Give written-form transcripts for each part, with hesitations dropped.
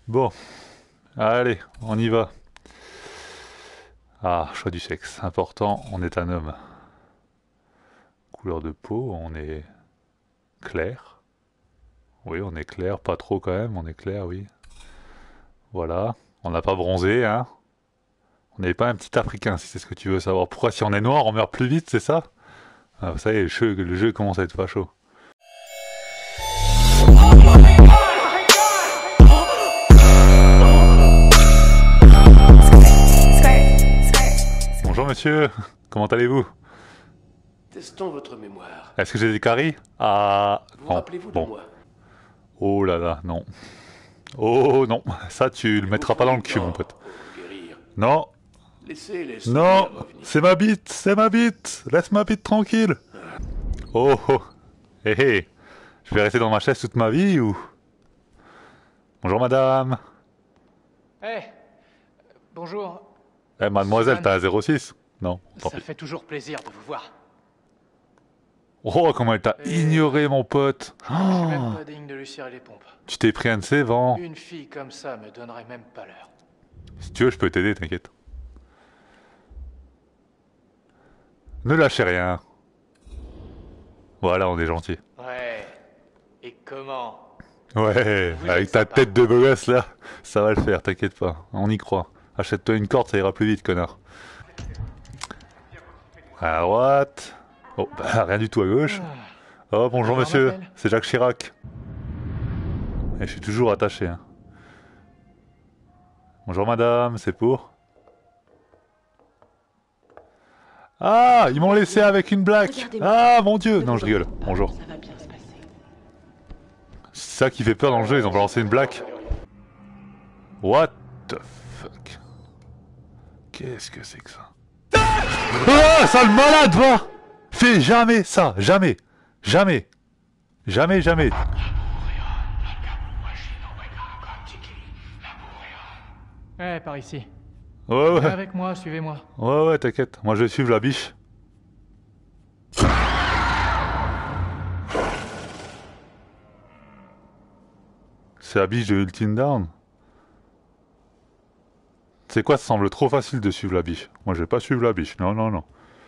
Bon, allez, on y va. Ah, choix du sexe. Important, on est un homme. Couleur de peau, on est clair. Oui, on est clair, pas trop quand même, on est clair, oui. Voilà, on n'a pas bronzé, hein. On n'est pas un petit Africain, si c'est ce que tu veux savoir. Pourquoi si on est noir, on meurt plus vite, c'est ça? Ah, ça y est, le jeu commence à être pas chaud. Bonjour monsieur, comment allez-vous? Testons votre mémoire. Est-ce que j'ai des caries? Ah, Vous non. rappelez-vous de Bon. moi? Oh là là, non. Oh non, ça tu le mettras pas dans le cul mon pote. Guérir. Non, Laissez les non, souvenirs revenir. c'est ma bite, laisse ma bite tranquille. Oh oh, hé hé, je vais rester dans ma chaise toute ma vie ou... Bonjour madame. Eh, bonjour. Eh mademoiselle, Suzanne. t'as un 06? Non, tant Ça pis. fait toujours plaisir de vous voir. Oh, comment elle t'a ignoré mon pote. Je suis même Oh, pas digne de lui cirer les pompes. tu t'es pris un de ses vents. Une fille comme ça me donnerait même pas l'heure. Si tu veux, je peux t'aider, t'inquiète. Ne lâchez rien. Voilà, on est gentil. Ouais. Et comment? Ouais, Vous avec êtes ta sympa. tête de beau gosse là, ça va le faire, t'inquiète pas, on y croit. Achète-toi une corde, ça ira plus vite, connard. À droite. Oh, bah rien du tout à gauche. Oh, bonjour Bonjour, monsieur, m'appelle. c'est Jacques Chirac. Et je suis toujours attaché. Hein. Bonjour madame, c'est pour... Ah, ils m'ont laissé avec une blague. Regardez-moi. Ah, mon dieu. Ne Non, vous je rigole. en faites pas, Bonjour. Ça va bien se passer. C'est ça qui fait peur dans le jeu, ils ont balancé une blague. What the fuck? Qu'est-ce que c'est que ça? Ah, sale malade, va! Fais jamais ça, jamais. Jamais. Jamais, jamais. Eh, par ici. Ouais, ouais. Avec moi, suivez-moi. Ouais, ouais, t'inquiète. Moi, je vais suivre la biche. C'est la biche de Ultime Down. C'est quoi, ça semble trop facile de suivre la biche. Moi, je vais pas suivre la biche. Non, non, non.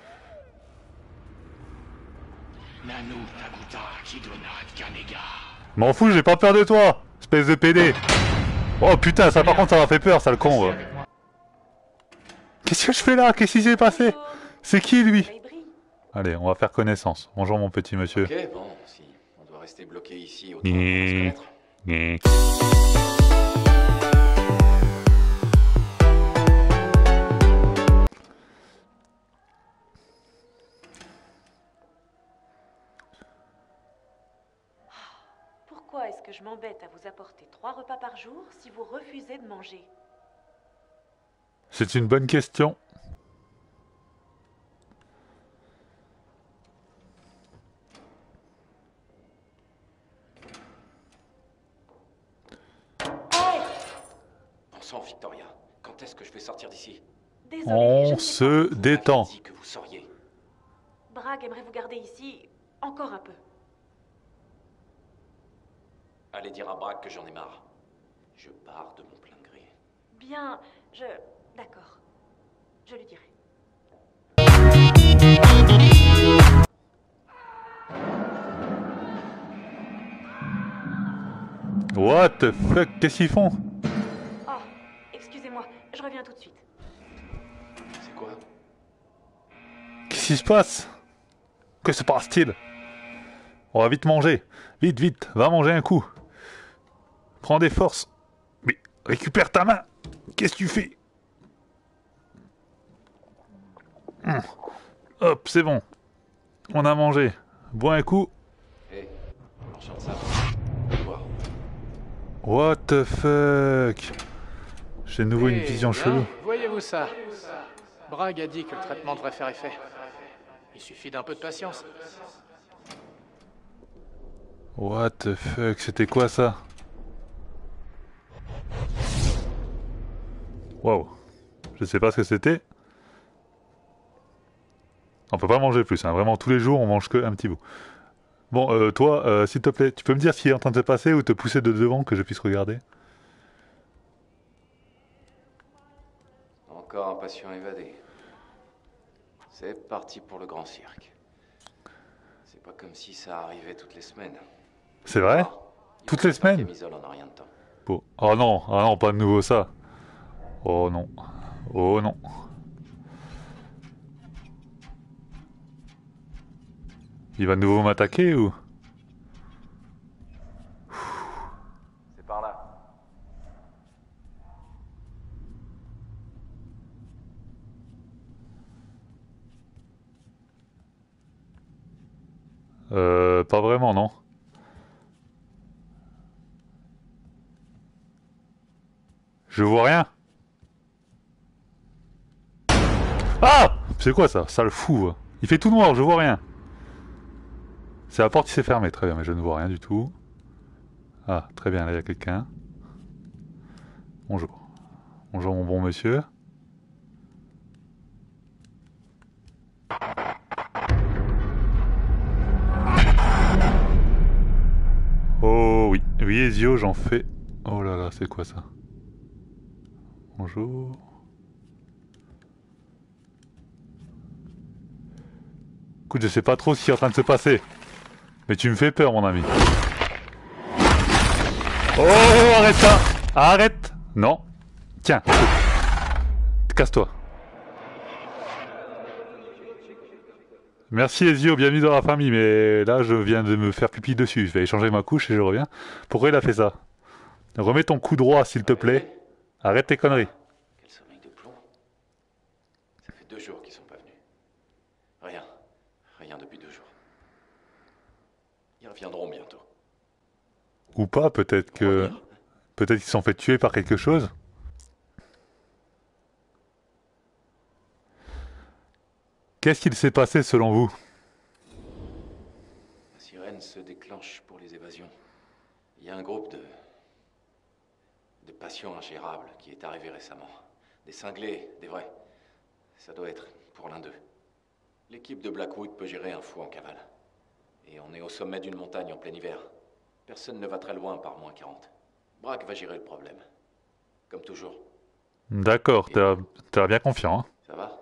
Nanu Takuta Kidonat Kanega. M'en fous, j'ai pas peur de toi, espèce de PD. Oh putain, ça par contre, ça m'a fait peur, ça le con. Ouais. Avec moi. Qu'est-ce que je fais là? Qu'est-ce qui s'est passé? C'est qui lui? Il brille. Allez, on va faire connaissance. Bonjour mon petit monsieur. Ok, bon, si on doit rester bloqué ici, autant Mmh. se connaître. Pourquoi est-ce que je m'embête à vous apporter 3 repas par jour si vous refusez de manger? C'est une bonne question. Hey! Bon sang, Victoria, quand est-ce que je vais sortir d'ici? Désolée, On je ne sais se pas. Vous détend. m'aviez dit que vous sauriez. Bragg aimerait vous garder ici encore un peu. Allez dire à Braque que j'en ai marre. Je pars de mon plein gré. Bien, D'accord. Je lui dirai. What the fuck? Qu'est-ce qu'ils font? Oh, excusez-moi, je reviens tout de suite. C'est quoi? Qu'est-ce qui se passe? Que se passe-t-il? On va vite manger. Vite, vite, va manger un coup. Prends des forces. Mais récupère ta main. Qu'est-ce que tu fais? Hop, c'est bon. On a mangé. Bois un coup. Hé, marchand de ça. Wow. What the fuck? J'ai de nouveau une Eh vision bien, chelou. Voyez-vous ça? Bragg a dit que le traitement devrait faire effet. Il suffit d'un peu de patience. What the fuck? C'était quoi ça? Wow. Je sais pas ce que c'était. On peut pas manger plus, hein. Vraiment tous les jours on mange que un petit bout. Bon, toi, s'il te plaît, tu peux me dire ce qui est en train de se passer ou te pousser de devant que je puisse regarder? Encore un patient évadé. C'est parti pour le grand cirque. C'est pas comme si ça arrivait toutes les semaines. C'est vrai? Toutes les semaines? Camisole en a rien de temps. Bon. Oh non, ah non, pas de nouveau ça. Oh non. Oh non. Il va de nouveau m'attaquer ou? C'est par là. Pas vraiment, non. Je vois rien. Ah! C'est quoi ça? Sale fou. Il fait tout noir, je vois rien. C'est la porte qui s'est fermée, très bien, mais je ne vois rien du tout. Ah, très bien, là il y a quelqu'un. Bonjour. Bonjour mon bon monsieur. Oh oui, oui Ezio, j'en fais. Oh là là, c'est quoi ça? Bonjour. Écoute, je sais pas trop ce qui est en train de se passer. Mais tu me fais peur, mon ami. Oh, arrête ça! Arrête! Non. Tiens, casse-toi. Merci Ezio, bienvenue dans la famille, mais là je viens de me faire pipi dessus. Je vais échanger ma couche et je reviens. Pourquoi il a fait ça? Remets ton cou droit, s'il te plaît. Arrête tes conneries. Quel sommeil de plomb. Ça fait 2 jours qu'ils sont pas venus. Rien. Rien depuis 2 jours. Ils reviendront bientôt. Ou pas, peut-être que... Revenir. Peut-être qu'ils se sont fait tuer par quelque chose. Qu'est-ce qu'il s'est passé selon vous? La sirène se déclenche pour les évasions. Il y a un groupe de patients ingérables qui est arrivé récemment. Des cinglés, des vrais. Ça doit être pour l'un d'eux. L'équipe de Blackwood peut gérer un fou en cavale. Et on est au sommet d'une montagne en plein hiver. Personne ne va très loin par moins 40. Brack va gérer le problème. Comme toujours. D'accord, t'as l'air bien confiant, hein. Ça va?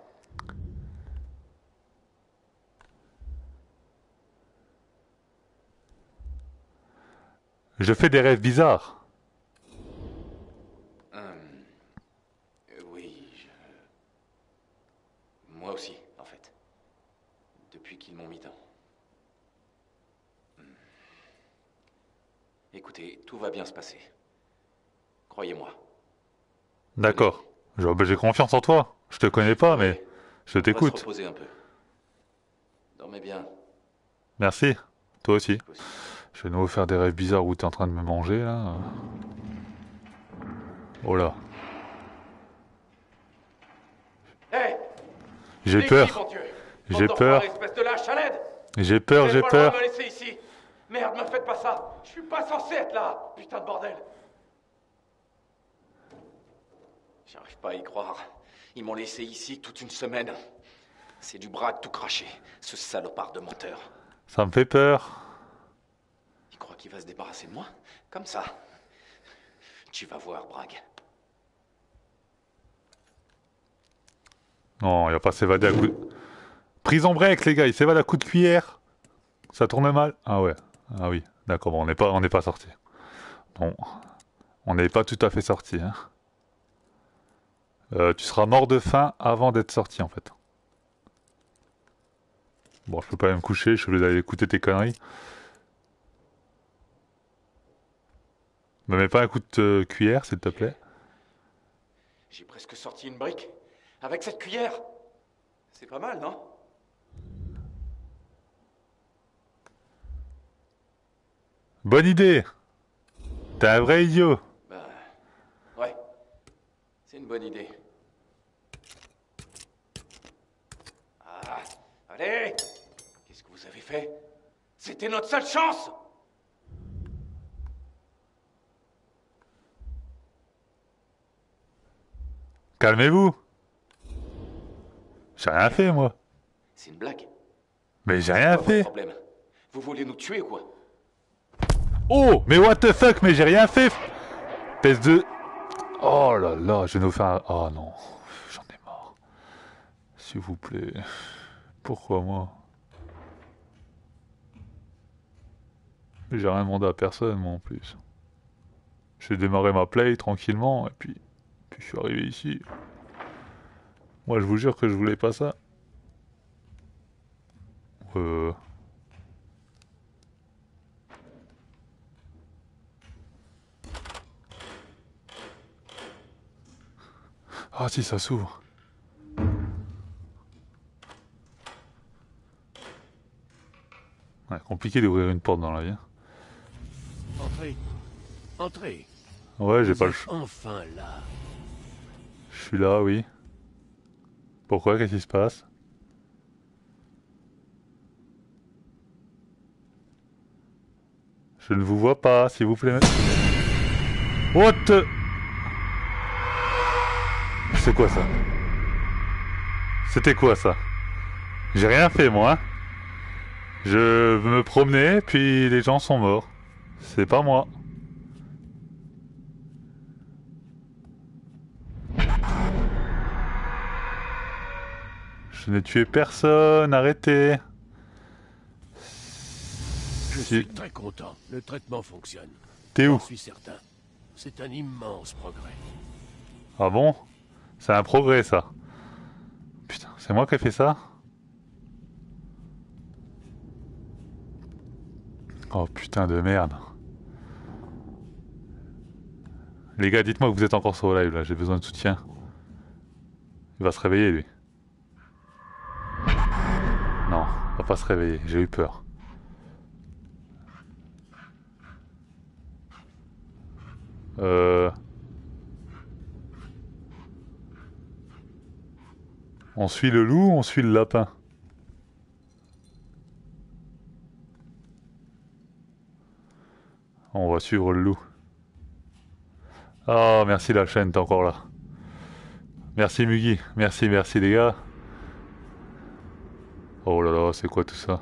Je fais des rêves bizarres. Oui, moi aussi, en fait. Depuis qu'ils m'ont mis dans... Écoutez, tout va bien se passer. Croyez-moi. D'accord. J'ai confiance en toi. Je te connais pas, mais Ouais, je on va se t'écoute. reposer un peu. Dormez bien. Merci. Toi aussi. Vous aussi. Je vais de nouveau faire des rêves bizarres où t'es en train de me manger, là. Oh là. Hé! J'ai peur. J'ai peur. Espèce de lâche à l'aide! J'ai peur, j'ai peur. me laisser ici! Merde, me faites pas ça! Je suis pas censé être là! Putain de bordel! J'arrive pas à y croire. Ils m'ont laissé ici toute une semaine. C'est du Brack tout craché, ce salopard de menteur. Ça me fait peur. Il croit qu'il va se débarrasser de moi? Comme ça. Tu vas voir, Brack. Non, il va pas s'évader à coup de... Prison break, les gars, il s'évade à coup de cuillère. Ça tourne mal. Ah ouais. Ah oui. D'accord, bon, on n'est pas sorti. Non. On n'est pas tout à fait sorti, hein. Tu seras mort de faim avant d'être sorti, en fait. Bon, je peux pas me coucher, je suis obligé d'aller écouter tes conneries. Me mets pas un coup de cuillère, s'il te plaît. J'ai presque sorti une brique. Avec cette cuillère. C'est pas mal, non? Bonne idée. T'es un vrai idiot. Bah... Ouais. C'est une bonne idée. Ah... Allez! Qu'est-ce que vous avez fait? C'était notre seule chance! Calmez-vous. J'ai rien fait, moi. C'est une blague. Mais j'ai C'est rien pas votre fait. problème. Vous voulez nous tuer ou quoi? Oh, mais what the fuck, mais j'ai rien fait. Espèce de... Oh là là, je vais nous faire un... Oh non, j'en ai s'il vous plaît. Pourquoi moi? J'ai rien demandé à personne, moi, en plus. J'ai démarré ma play tranquillement, et puis je suis arrivé ici. Moi, je vous jure que je voulais pas ça. Ah si, ça s'ouvre. Ouais, compliqué d'ouvrir une porte dans la vie. Entrez. Entrez. Ouais, j'ai Vous pas le êtes choix. enfin là. Je suis là, oui. Pourquoi? Qu'est-ce qui se passe? Je ne vous vois pas, s'il vous plaît. What the... C'est quoi ça? C'était quoi ça? J'ai rien fait moi. Hein. Je me promenais, puis les gens sont morts. C'est pas moi. Je n'ai tué personne, arrêtez. Je suis très content. Le traitement fonctionne. T'es où? J'en suis certain. C'est un immense progrès. Ah bon? C'est un progrès ça. Putain, c'est moi qui ai fait ça? Oh putain de merde. Les gars, dites-moi que vous êtes encore sur le live là, j'ai besoin de soutien. Il va se réveiller lui. Non, il va pas se réveiller, j'ai eu peur. On suit le loup, on suit le lapin. On va suivre le loup. Ah, merci la chaîne, t'es encore là. Merci Mugi, merci les gars. Oh là là, c'est quoi tout ça?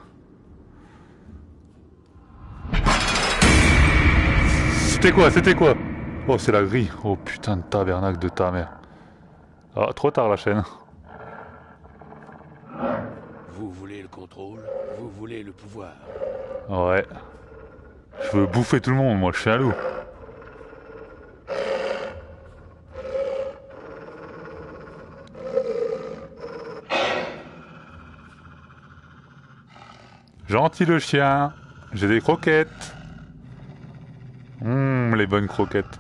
C'était quoi? Oh, c'est la grille. Oh putain de tabernacle de ta mère. Ah, trop tard la chaîne. Vous voulez le contrôle? Vous voulez le pouvoir? Ouais. Je veux bouffer tout le monde, moi, je suis un loup. Gentil le chien. J'ai des croquettes. Les bonnes croquettes.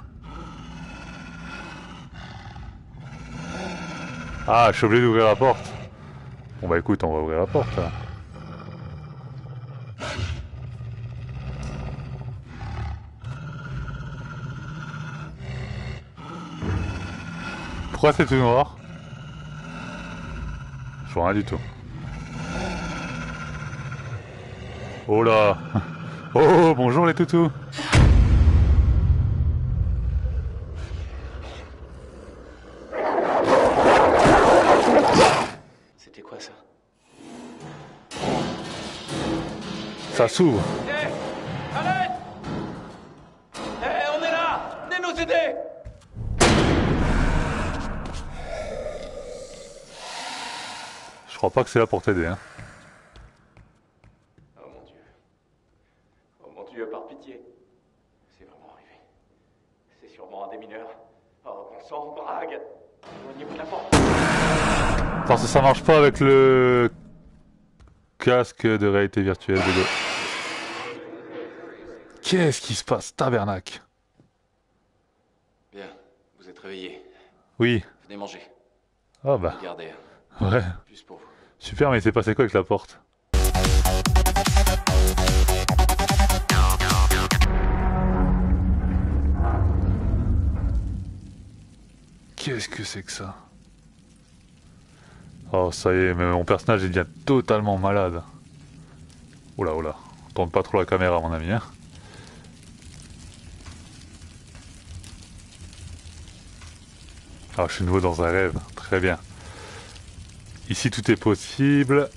Ah, je suis obligé d'ouvrir la porte. Bon bah écoute, on va ouvrir la porte là. Pourquoi c'est tout noir? Je vois rien du tout. Oh là. Oh, bonjour les toutous. C'était quoi ça? Ça s'ouvre. Hé! À l'aide! Hé, on est là! Venez nous aider! Je crois pas que c'est là pour t'aider, hein. Oh mon Dieu. Oh mon Dieu, par pitié. C'est vraiment arrivé. C'est sûrement un des mineurs. Oh, bon sang, Bragg! Éloignez-vous de la porte. Parce que ça marche pas avec le casque de réalité virtuelle de dos. Qu'est-ce qui se passe, tabernacle? Bien, vous êtes réveillés. Oui. Venez manger. Ah bah, Regardez, ouais. juste pour vous. Super, mais il s'est passé quoi avec la porte? Qu'est-ce que c'est que ça? Oh, ça y est, mais mon personnage il devient totalement malade. Oula, oula. Tourne pas trop la caméra, mon ami, hein. Ah, je suis nouveau dans un rêve. Très bien. Ici, tout est possible.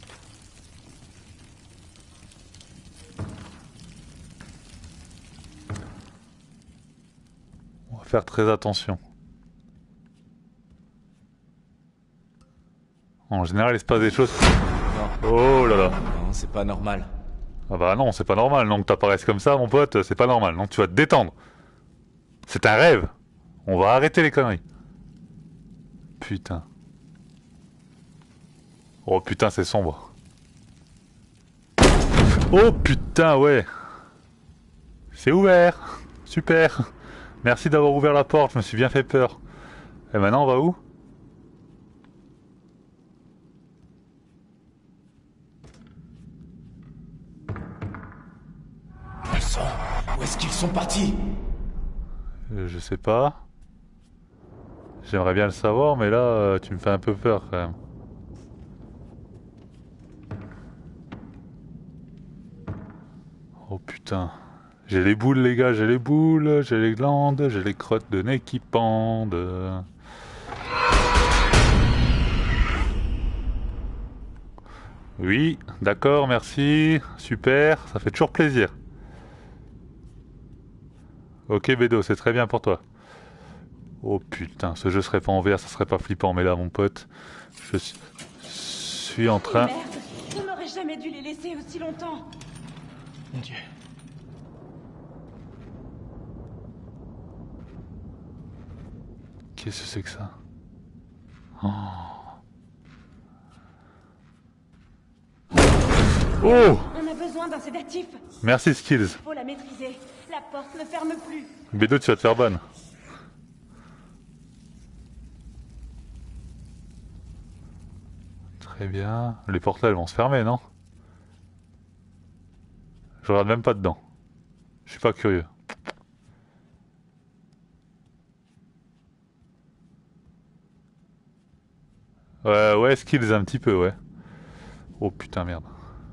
On va faire très attention. En général, il se passe des choses... Oh là là. Non, c'est pas normal. Ah bah non, c'est pas normal. Non, que t'apparaisses comme ça, mon pote, c'est pas normal. Donc tu vas te détendre. C'est un rêve. On va arrêter les conneries. Putain. Oh putain, c'est sombre. Oh putain, ouais. C'est ouvert. Super. Merci d'avoir ouvert la porte, je me suis bien fait peur. Et maintenant, on va où? Ils sont... Où est-ce qu'ils sont partis? Je sais pas. J'aimerais bien le savoir, mais là, tu me fais un peu peur quand même. Oh putain. J'ai les boules, les gars, j'ai les boules, j'ai les glandes, j'ai les crottes de nez qui pendent. Oui, d'accord, merci, super, ça fait toujours plaisir. Ok Bédo, c'est très bien pour toi. Oh putain, ce jeu serait pas en VR, ça serait pas flippant, mais là mon pote, je suis en train... Merde, on n'aurait jamais dû les laisser aussi longtemps. Mon Dieu. Qu'est-ce que c'est que ça? Oh. Oh! On a besoin d'un sédatif. Merci Skills. Faut la maîtriser. La porte ne ferme plus. Bédo, tu vas te faire ban. Très bien. Les portes là, elles vont se fermer, non? Je regarde même pas dedans. Je suis pas curieux. Ouais, Skills un petit peu, ouais. Oh putain, merde.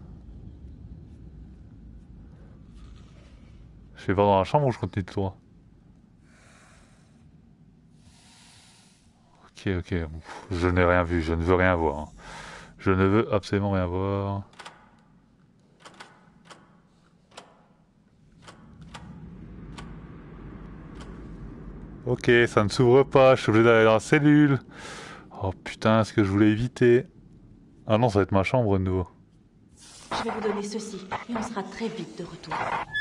Je vais voir dans la chambre ou je continue de tour? Ok. Je n'ai rien vu, je ne veux rien voir. Je ne veux absolument rien voir. Ok, ça ne s'ouvre pas, je suis obligé d'aller dans la cellule. Oh putain, ce que je voulais éviter. Ah non, ça va être ma chambre de nouveau. Je vais vous donner ceci et on sera très vite de retour.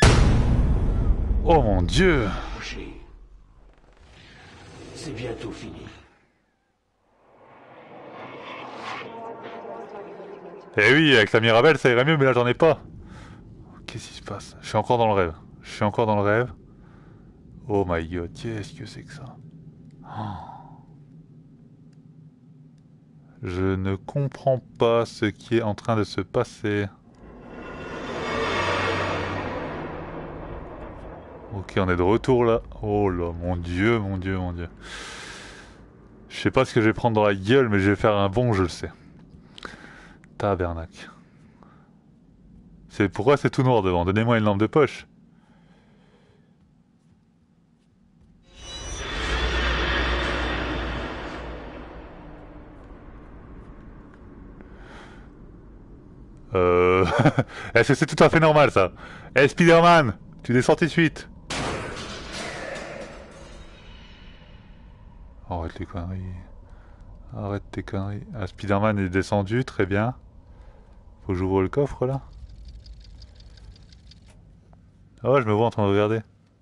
Oh mon dieu! Approchez. C'est bientôt fini. Eh oui, avec la Mirabelle ça irait mieux, mais là j'en ai pas. Qu'est-ce qui se passe? Je suis encore dans le rêve. Je suis encore dans le rêve. Oh my god, qu'est-ce que c'est que ça? Oh. Je ne comprends pas ce qui est en train de se passer. Ok, on est de retour là. Oh là, mon dieu. Je sais pas ce que je vais prendre dans la gueule, mais je vais faire un bond, je le sais. Tabernacle. C'est pourquoi c'est tout noir devant? Donnez-moi une lampe de poche. Est-ce que c'est tout à fait normal ça? Eh Spider-Man, tu descends tout de suite. Arrête les conneries. Arrête tes conneries. Ah, Spider-Man est descendu, très bien. Faut que j'ouvre le coffre là. Ah ouais, je me vois en train de regarder.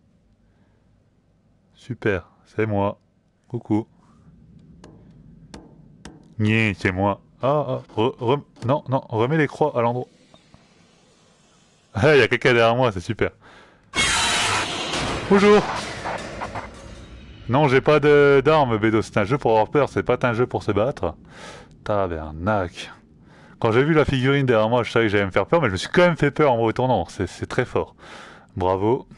Super, c'est moi. Coucou. Nyeh, c'est moi. Non, remets les croix à l'endroit. Ah, il y a quelqu'un derrière moi, c'est super. Bonjour. Non, j'ai pas d'armes, Bédo. C'est un jeu pour avoir peur, c'est pas un jeu pour se battre. Tabernacle. Quand j'ai vu la figurine derrière moi, je savais que j'allais me faire peur, mais je me suis quand même fait peur en me retournant. C'est très fort. Bravo.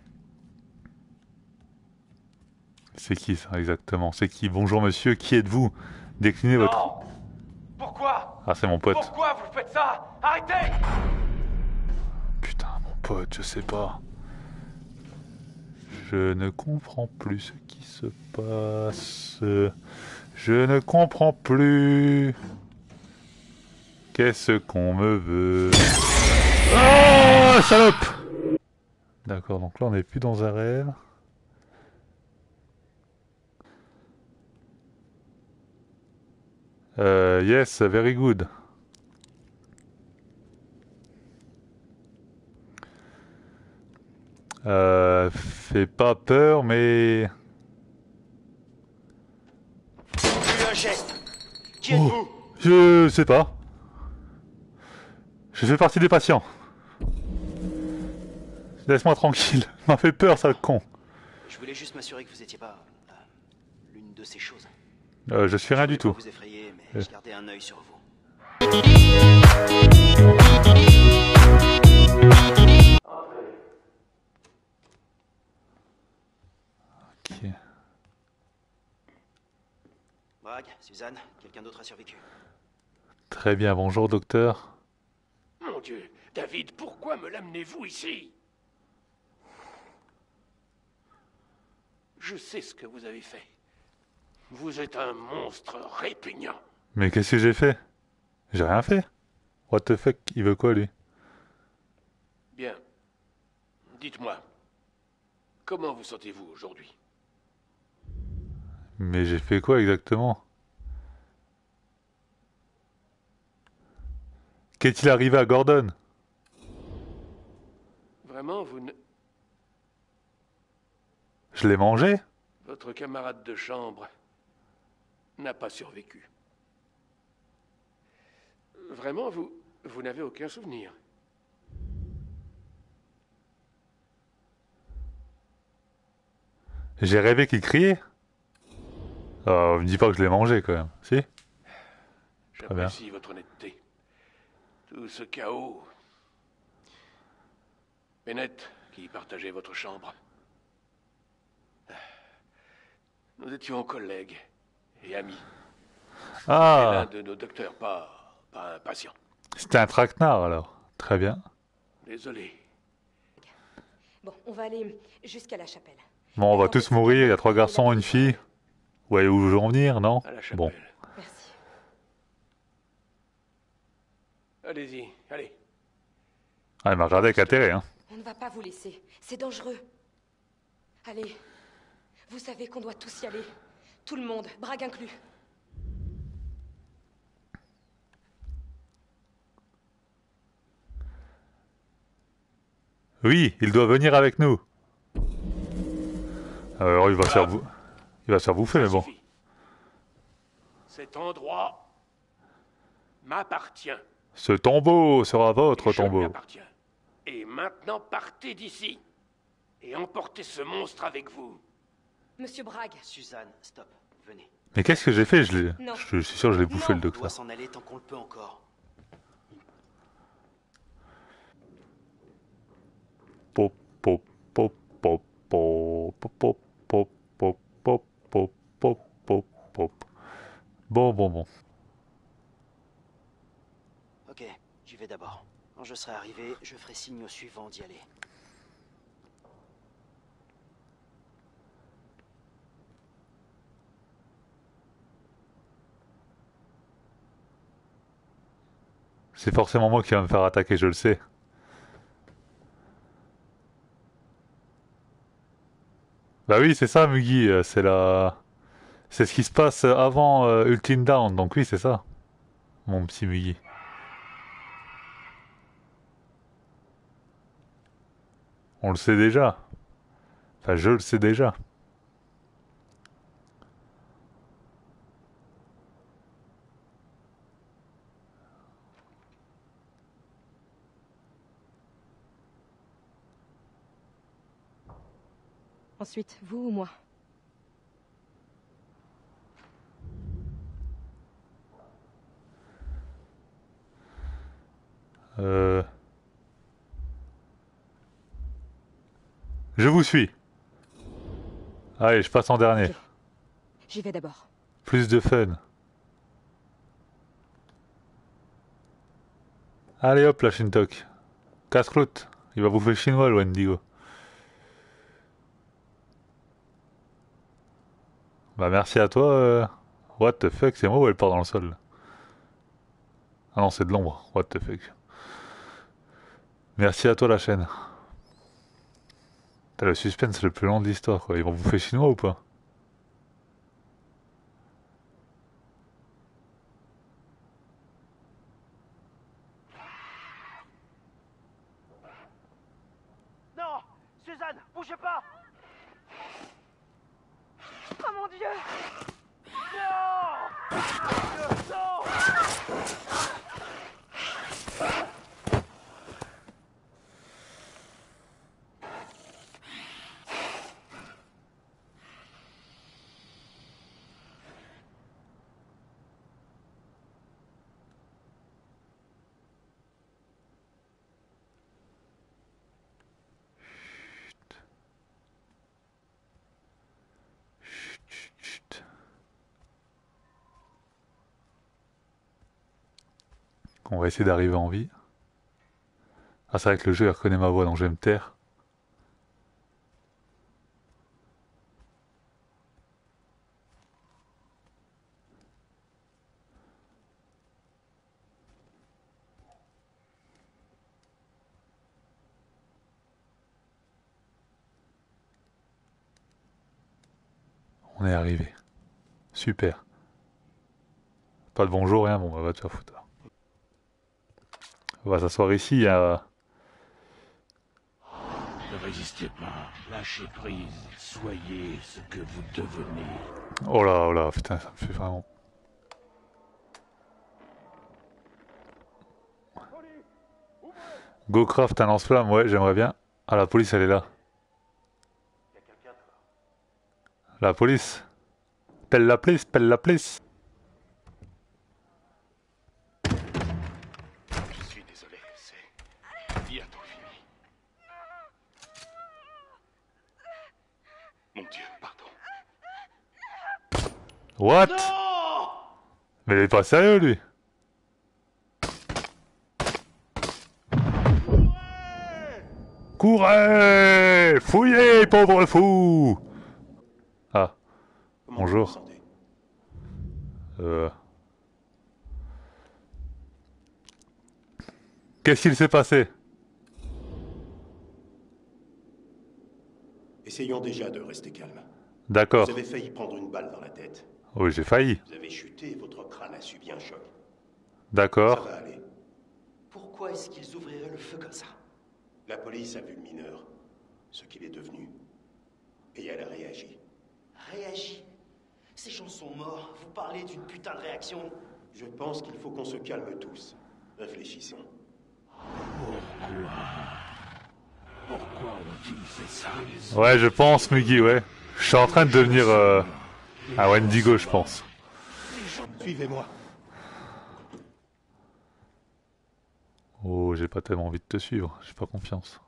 C'est qui ça exactement? C'est qui? Bonjour monsieur, qui êtes-vous? Déclinez votre... Non. Pourquoi? Ah, c'est mon pote. Pourquoi vous faites ça? Arrêtez! Putain, mon pote, je sais pas. Je ne comprends plus ce qui se passe. Je ne comprends plus. Qu'est-ce qu'on me veut? Oh, salope! D'accord, donc là on n'est plus dans un rêve. Yes, very good. Fais pas peur, mais... Un geste. Qui Oh, êtes-vous? je sais pas. Je fais partie des patients. Laisse-moi tranquille. M'a fait peur, sale con. Je voulais juste m'assurer que vous étiez pas l'une de ces choses. Je suis rien du Je voulais tout. pas vous effrayer, mais je gardais un œil sur vous. Ok. Bragg, Suzanne, quelqu'un d'autre a survécu? Très bien, bonjour docteur. Mon Dieu, David, pourquoi me l'amenez-vous ici? Je sais ce que vous avez fait. Vous êtes un monstre répugnant. Mais qu'est-ce que j'ai fait? J'ai rien fait. What the fuck, il veut quoi lui? Bien. Dites-moi, comment vous sentez-vous aujourd'hui? Mais j'ai fait quoi exactement? Qu'est-il arrivé à Gordon? Vraiment, vous ne... Je l'ai mangé? Votre camarade de chambre n'a pas survécu. Vraiment, vous n'avez aucun souvenir. J'ai rêvé qu'il criait? Oh, me dis pas que je l'ai mangé quand même, si? bien. J'apprécie votre honnêteté. Tout ce chaos... Bennett, qui partageait votre chambre. Nous étions collègues et amis. Et l'un Ah, de nos docteurs, pas un patient. c'était un traquenard alors. Très bien. Désolé. Bon, on va aller jusqu'à la chapelle. Bon, on va tous mourir, il y a 3 garçons, une fille. Vous voyez où je veux en venir, non? À la chapelle. Bon. Merci. Allez-y, allez. Ah, il m'a regardé avec intérêt, hein. On ne va pas vous laisser. C'est dangereux. Allez. Vous savez qu'on doit tous y aller. Tout le monde, Bragg inclus. Oui, il doit venir avec nous. Alors, il va se faire bouffer, mais bon. Suffit. Cet endroit m'appartient. Ce tombeau sera votre Je lui tombeau. appartiens. Et maintenant, partez d'ici. Et emportez ce monstre avec vous. Monsieur Bragg. Suzanne, stop, venez. Mais qu'est-ce que j'ai fait? Non. Je suis sûr que je l'ai bouffé, Non. le On doit docteur. s'en aller tant qu'on le peut encore. Pop, pop, pop, pop, pop, pop, pop, pop, pop, pop, pop, pop, pop. Bon. Ok, j'y vais d'abord. Quand je serai arrivé, je ferai signe au suivant d'y aller. C'est forcément moi qui va me faire attaquer, je le sais. Bah oui, c'est ça, Mugi, c'est la... C'est ce qui se passe avant Ultime Down, donc oui, c'est ça. Mon petit Mugi. On le sait déjà. Enfin, je le sais déjà. Ensuite, vous ou moi? Je vous suis. Allez, je passe en dernier. Ok. J'y vais d'abord. Plus de fun. Allez hop, la Shintok. Casse-croûte. Il va bouffer le chinois, le Wendigo. Bah merci à toi. What the fuck, c'est moi ou elle part dans le sol là? Ah non, c'est de l'ombre. What the fuck. Merci à toi la chaîne. T'as le suspense le plus long de l'histoire quoi. Ils vont bouffer chinois ou pas? Ethan, bougez pas! Oh mon Dieu! Non! Non! Chut. On va essayer d'arriver en vie. Ah, c'est vrai que le jeu il reconnaît ma voix, donc je vais me taire. On est arrivé. Super. Pas de bonjour, rien, bon, bah, va te faire foutre. On va s'asseoir ici, il y a... Ne résistez pas, lâchez prise, soyez ce que vous devenez. Oh là, putain, ça me fait vraiment... GoCraft un lance-flamme, ouais, j'aimerais bien. Ah, la police, elle est là. La police. Pelle la police, pelle la police. Je suis désolé, c'est bientôt fini. Mon Dieu, pardon. What? Mais il est pas sérieux, lui. Courez! Fouillez, pauvre fou! Ah, bonjour. Qu'est-ce qu'il s'est passé? Essayons déjà de rester calme. D'accord. Vous avez failli prendre une balle dans la tête. Oui, j'ai failli. Vous avez chuté et votre crâne a subi un choc. Ça D'accord. va aller. Pourquoi est-ce qu'ils ouvriraient le feu comme ça? La police a vu le mineur, ce qu'il est devenu. Et elle a réagi. Réagis. Ces gens sont morts. Vous parlez d'une putain de réaction. Je pense qu'il faut qu'on se calme tous. Réfléchissons. Pourquoi ont-ils fait ça? Ouais, je pense, Muggy, ouais. Je suis en train de devenir un Wendigo, je pense. Suivez-moi. Oh, j'ai pas tellement envie de te suivre. J'ai pas confiance.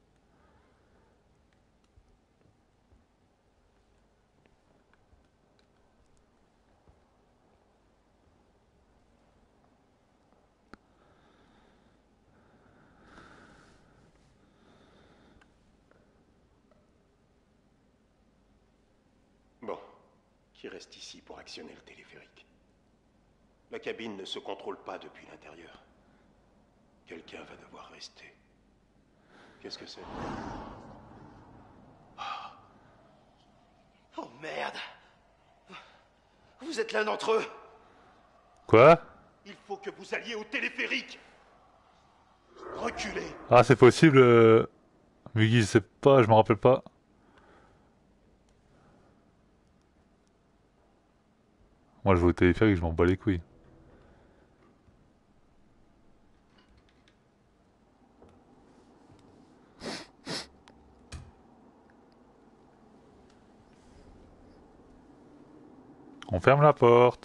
Bon. Qui reste ici pour actionner le téléphérique? La cabine ne se contrôle pas depuis l'intérieur. Quelqu'un va devoir rester. Qu'est-ce que c'est? Oh merde! Vous êtes l'un d'entre eux! Quoi? Il faut que vous alliez au téléphérique! Reculez! Ah, c'est possible, Muggy, je sais pas, je me rappelle pas. Moi, je vais au téléphérique, je m'en bats les couilles. On ferme la porte.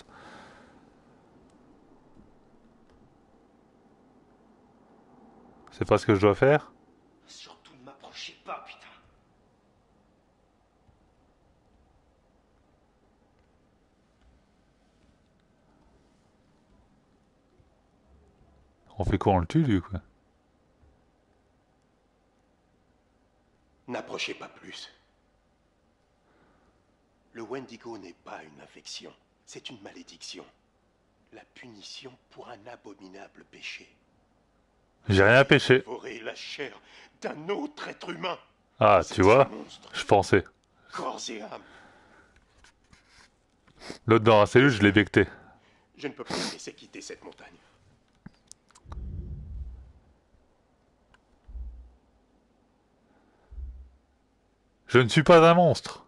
C'est pas ce que je dois faire? Surtout ne m'approchez pas, putain! On fait quoi? On le tue, lui, quoi? N'approchez pas plus. Le Wendigo n'est pas une infection, c'est une malédiction. La punition pour un abominable péché. J'ai rien pêché. Dévorer la chair d'un autre être humain. Ah, C'est tu vois? ce monstre, Je pensais. corps et âme. L'autre dans la cellule, je l'ai becté. Je ne peux pas le laisser quitter cette montagne. Je ne suis pas un monstre.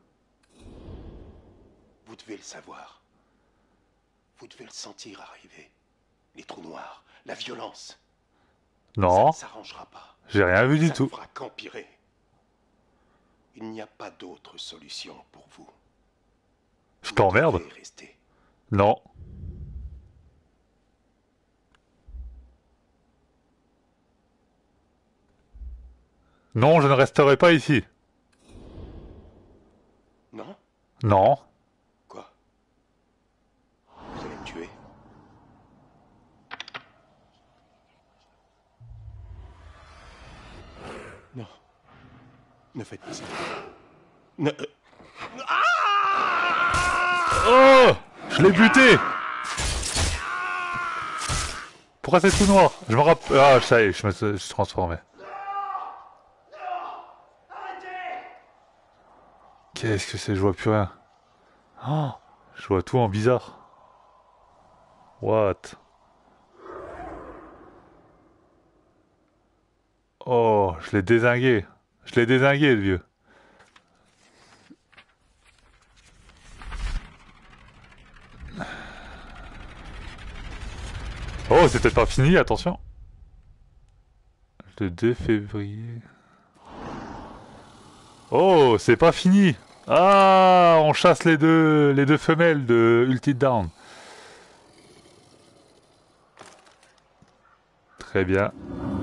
Vous devez le savoir. Vous devez le sentir arriver. Les trous noirs, la violence. Non, Ça ne s'arrangera pas. j'ai rien vu du Ça ne tout. fera qu'empirer. Il n'y a pas d'autre solution pour vous. Je Vous t'emmerde. devez rester. Non. Non, je ne resterai pas ici. Non? Non. Quoi? Vous allez me tuer? Non. Ne faites pas ça. Ne... Oh! Je l'ai buté! Pourquoi c'est tout noir? Je me rappelle... Ah, ça y est, je me suis transformé. Qu'est-ce que c'est? Je vois plus rien. Oh, je vois tout en bizarre. What? Oh, je l'ai dézingué. Je l'ai dézingué, le vieux. Oh, c'est peut-être pas fini, attention. Le 2 février. Oh, c'est pas fini. Ah, on chasse les deux femelles de Ulted Down. Très bien.